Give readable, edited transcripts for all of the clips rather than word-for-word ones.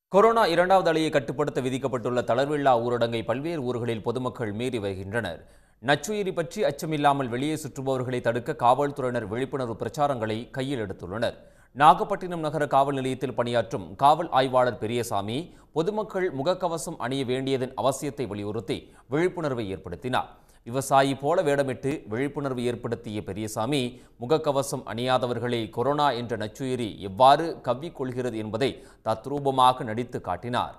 Corona இரண்டாவது அலையை கட்டுப்படுத்த விதிக்கப்பட்டுள்ள தளர்வில்லா ஊரடங்கை பல்வேறு ஊர்களில் பொதுமக்கள் மீறி வருகின்றனர். நச்சுயிரி பற்றி அச்சமில்லாமல் வெளியே சுற்றுபவர்களை தடுக்க காவல்துறையினர் விழிப்புணர்வு பிரச்சாரங்களை கையில் எடுத்துள்ளனர். நாகப்பட்டினம் நகர காவல் நிலையத்தில் பணியாற்றும் காவல் ஆய்வாளர் பெரியசாமி பொதுமக்கள் முகக்கவசம் அணிய வேண்டியதன் அவசியத்தை வலியுறுத்தி விழிப்புணர்வை ஏற்படுத்தினார். விவசாயி போல வேடமிட்டு விழிப்புணர்வு ஏற்படுத்திய பெரியசாமி முகக்கவசம் அணியாதவர்களை கொரோனா என்ற நச்சுயிரி எவ்வாறு கவ்விக்கொள்கிறது என்பதை தத்ரூபமாக நடித்து காட்டினார்.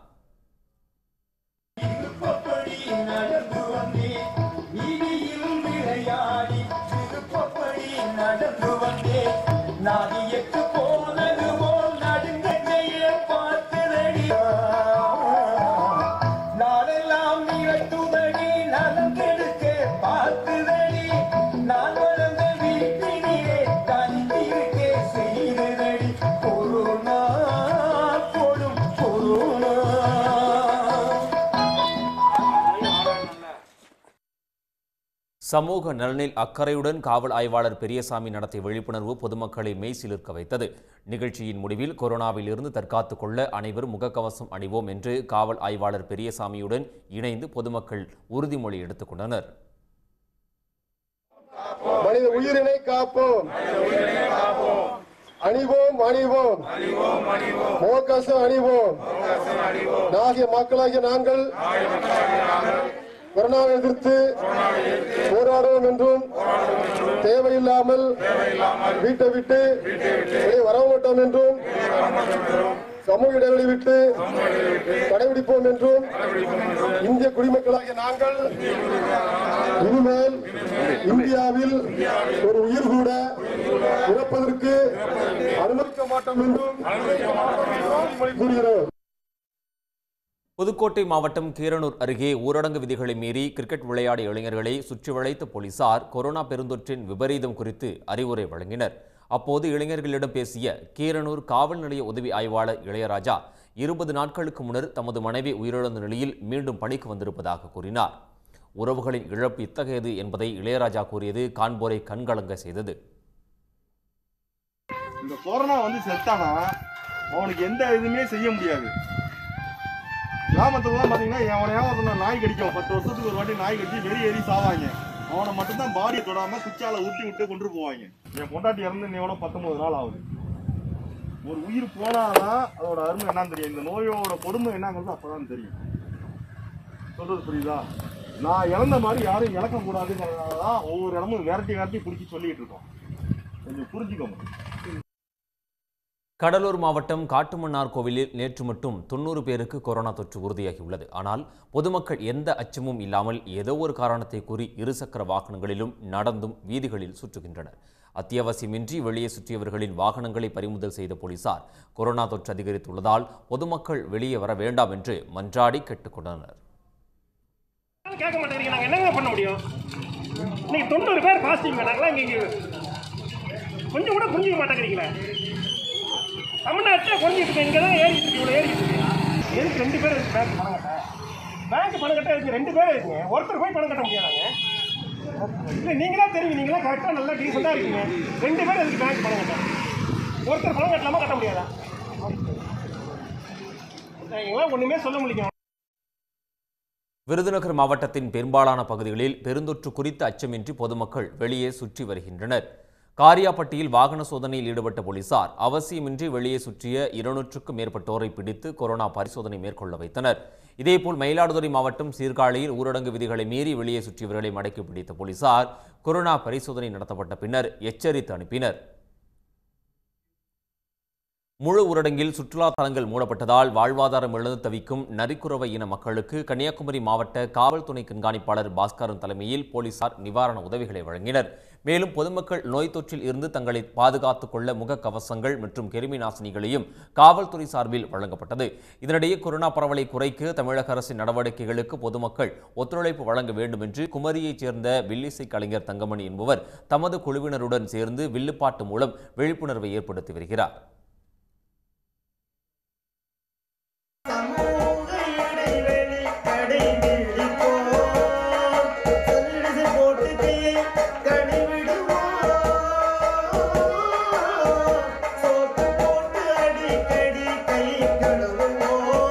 சமூக நலனில் அக்கறையுடன் காவல் ஆய்வாளர் பெரியசாமி நடத்திய விழிப்புணர்வு பொதுமக்களை மெய்சிலிர்க்க வைத்தது. நிகழ்ச்சியின் முடிவில் கொரோனாவில் இருந்து தற்காத்துக் கொள்ள அனைவரும் முகக்கவசம் அணிவோம் என்று காவல் ஆய்வாளர் பெரியசாமியுடன் இணைந்து பொதுமக்கள் உறுதிமொழி எடுத்துக் கொண்டனர். மனித உயிரினை காப்போம், அணிவோம் அணிவோம், முகக்கவசம் அணிவோம். நாகிய மக்களாகிய நாங்கள் கொரோனாவை எதிர்த்து போராடுவோம் என்றும் தேவையில்லாமல் வீட்டை விட்டு வெளியே வரமாட்டோம் என்றும் சமூக இடைவெளி விட்டு கடைபிடிப்போம் என்றும் இந்திய குடிமக்களாகிய நாங்கள் இனிமேல் இந்தியாவில் ஒரு உயிர் கூட இறப்பதற்கு அனுமதிக்க மாட்டோம் என்றும் கூறுகிறோம். புதுக்கோட்டை மாவட்டம் கீரனூர் அருகே ஊரடங்கு விதிகளை மீறி கிரிக்கெட் விளையாடிய இளைஞர்களை சுற்றி வளைத்த போலீசார் கொரோனா பெருந்தொற்றின் விபரீதம் குறித்து அறிவுரை வழங்கினர். அப்போது இளைஞர்களிடம் பேசிய கீரனூர் காவல் நிலைய உதவி ஆய்வாளர் இளையராஜா 20 நாட்களுக்கு முன்னர் தமது மனைவி உயிரிழந்த நிலையில் மீண்டும் பணிக்கு வந்திருப்பதாக கூறினார். உறவுகளின் இழப்பு இத்தகையது என்பதை இளையராஜா கூறியது காண்போரை கண்கலங்க செய்தது. இந்த கொரோனா செத்தானா அவனுக்கு எந்த இதுவுமே செய்ய முடியாது. கிராமத்துலாம் பார்த்தீங்கன்னா எவனையாவது நாய் கடிக்கும், 10 வருஷத்துக்கு ஒரு வாட்டி நாய் கடிச்சு வெறி சாவாங்க. அவனை மட்டும்தான் பாடியை தொடாமல் குச்சால ஊட்டி விட்டு கொண்டு போவாங்க. என் பொண்டாட்டி இறந்து எவ்வளோ 19 நாள் ஆகுது. ஒரு உயிர் போனாதான் அதோட அருமை என்னன்னு தெரியும், இந்த நோயோட கொடுமை என்னங்கிறது அப்போதான் தெரியும். சொல்றது புரியுதா? நான் இறந்த மாதிரி யாரும் இழக்கக்கூடாதுங்கிறதுனாலதான் ஒவ்வொரு இடமும் விரட்டி பிடிச்சி சொல்லிட்டு இருக்கோம். கொஞ்சம் புரிஞ்சுக்கோங்க. கடலூர் மாவட்டம் காட்டுமன்னார் கோவிலில் நேற்று மட்டும் 90 பேருக்கு கொரோனா தொற்று உறுதியாகியுள்ளது. ஆனால் பொதுமக்கள் எந்த அச்சமும் இல்லாமல் ஏதோ ஒரு காரணத்தை கூறி இருசக்கர வாகனங்களிலும் நடந்தும் வீதிகளில் சுற்றுகின்றனர். அத்தியாவசியமின்றி வெளியே சுற்றியவர்களின் வாகனங்களை பறிமுதல் செய்த போலீசார் கொரோனா தொற்று அதிகரித்துள்ளதால் பொதுமக்கள் வெளியே வர வேண்டாம் என்று மன்றாடி கேட்டுக்கொண்டனர். தமிழ்நாட்டில் குறைஞ்சிட்டு இங்கே தான் ஏறிட்டு இருக்கு, இவ்வளோ ஏறிட்டு இருக்கு. எதுக்கு 2 பேர் இருக்கு பேங்க் பணம் கட்ட? பேங்க் பணம் கட்ட இருக்கு 2 பேர் இருக்குங்க. ஒருத்தர் போய் பணம் கட்ட முடியாதாங்க? இல்லை நீங்களா தெரியும், நீங்களா கரெக்டாக நல்லா டீசெண்டாக இருக்கீங்க. 2 பேர் இருக்கு பேங்க் பணம் கட்ட. ஒருத்தர் பணம் கட்டலாமா கட்ட முடியாதா? எங்களாம் ஒன்றுமே சொல்ல முடியும். விருதுநகர் மாவட்டத்தின் பெரும்பாலான பகுதிகளில் பெருந்தொற்று குறித்த அச்சமின்றி பொதுமக்கள் வெளியே சுற்றி வருகின்றனர். காரியாப்பட்டியில் வாகன சோதனையில் ஈடுபட்ட போலீசார் அவசியமின்றி வெளியே சுற்றிய 200க்கும் மேற்பட்டோரை பிடித்து கொரோனா பரிசோதனை மேற்கொள்ள வைத்தனர். இதேபோல் மயிலாடுதுறை மாவட்டம் சீர்காழியில் ஊரடங்கு விதிகளை மீறி வெளியே சுற்றியவர்களை மடக்கி பிடித்த போலீசார் கொரோனா பரிசோதனை நடத்தப்பட்ட பின்னர் எச்சரித்து அனுப்பினர். முழு ஊரடங்கில் சுற்றுலா தலங்கள் மூடப்பட்டதால் வாழ்வாதாரம் இழந்து தவிக்கும் நரிக்குறவை இன மக்களுக்கு கன்னியாகுமரி மாவட்ட காவல் துணை கண்காணிப்பாளர் பாஸ்கரன் தலைமையில் போலீசார் நிவாரண உதவிகளை வழங்கினர். மேலும் பொதுமக்கள் நோய் தொற்றில் இருந்து தங்களை பாதுகாத்துக் கொள்ள முகக்கவசங்கள் மற்றும் கிருமி நாசினிகளையும் காவல்துறை சார்பில் வழங்கப்பட்டது. இதனிடையே கொரோனா பரவலை குறைக்க தமிழக அரசின் நடவடிக்கைகளுக்கு பொதுமக்கள் ஒத்துழைப்பு வழங்க வேண்டும் என்று குமரியைச் சேர்ந்த வில்லிசை கலைஞர் தங்கமணி என்பவர் தமது குழுவினருடன் சேர்ந்து வில்லுப்பாட்டு மூலம் விழிப்புணர்வை ஏற்படுத்தி வருகிறார். கழுவுவோம்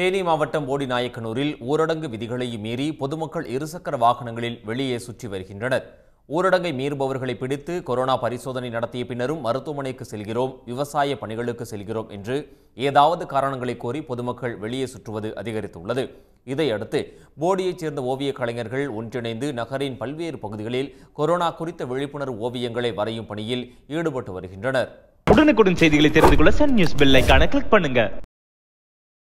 தேனி மாவட்டம் போடிநாயக்கனூரில் ஊரடங்கு விதிகளை மீறி பொதுமக்கள் இருசக்கர வாகனங்களில் வெளியே சுற்றி வருகின்றனர். ஊரடங்கை மீறுபவர்களை பிடித்து கொரோனா பரிசோதனை நடத்திய பின்னரும் மருத்துவமனைக்கு செல்கிறோம், விவசாய பணிகளுக்கு செல்கிறோம் என்று ஏதாவது காரணங்களை கோரி பொதுமக்கள் வெளியே சுற்றுவது அதிகரித்துள்ளது. இதையடுத்து போடியைச் சேர்ந்த ஓவிய கலைஞர்கள் ஒன்றிணைந்து நகரின் பல்வேறு பகுதிகளில் கொரோனா குறித்த விழிப்புணர்வு ஓவியங்களை வரையும் பணியில் ஈடுபட்டு வருகின்றனர். உடனுக்குடன் செய்திகளை தெரிந்து கொள்ள சன் நியூஸ் பெல் ஐகானை கிளிக் பண்ணுங்க.